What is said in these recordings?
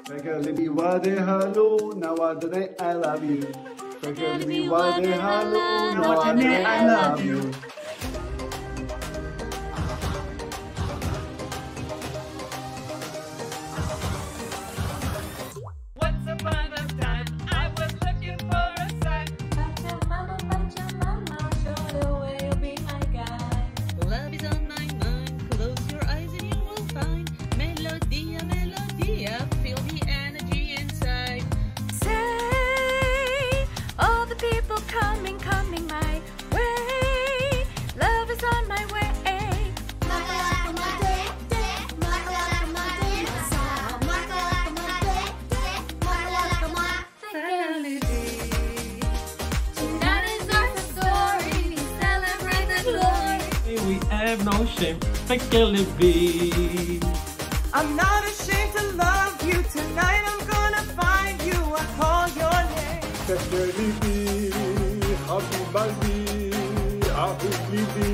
Pekalibi wade hello, nawadane I love you. Pekalibi wade hello, nawadane I love you. Once upon a time, I was looking for a sign. But your mama showed the way you'll be my guy. Love is on my mind. Close your eyes and you will find Melodia, Melodia. Feel the energy inside. Say, all the people coming my way. Love is on my way. Tonight is our story. Celebrate the glory. We have no shame. Pekalibi. I'm not ashamed to love you. Tonight I'm gonna find you. I call your name. Pekalibi, habibalbi, ahublibi.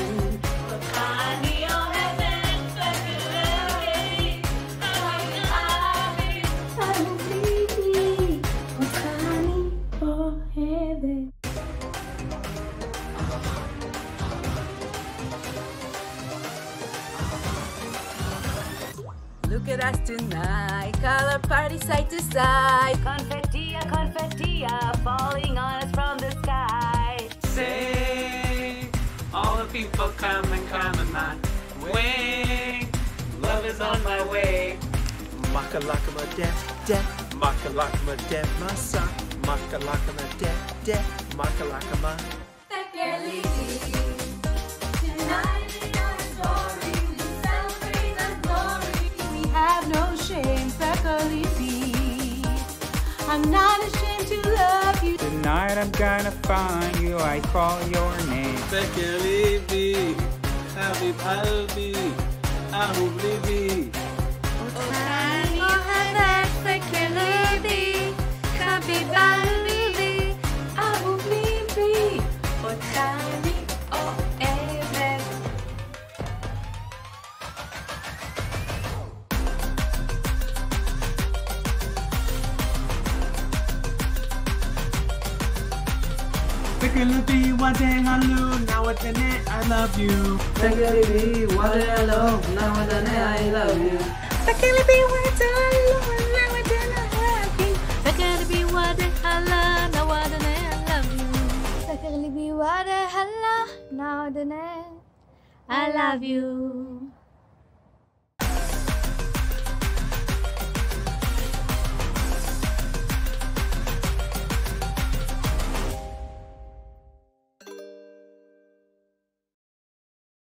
Look at us tonight, color party side to side. Confettia, confettia, falling on us from the sky. Say, all the people coming my way. Love is on my way. Makalakama def def, makalakama def masa, makalakama def def, makalakama. Tonight is our story, we celebrate the glory. We have no shame, Pekalibi. I'm not ashamed to love you. Tonight I'm gonna find you, I call your name. Pekalibi, habibalbi, ahublibi. Pekalibi wade hello, nawadane I love you. Pekalibi wade hello, nawadane I love you. Pekalibi wade hello, nawadane I love you. Pekalibi wade hello, nawadane I love you. Pekalibi wade hello, nawadane I love you.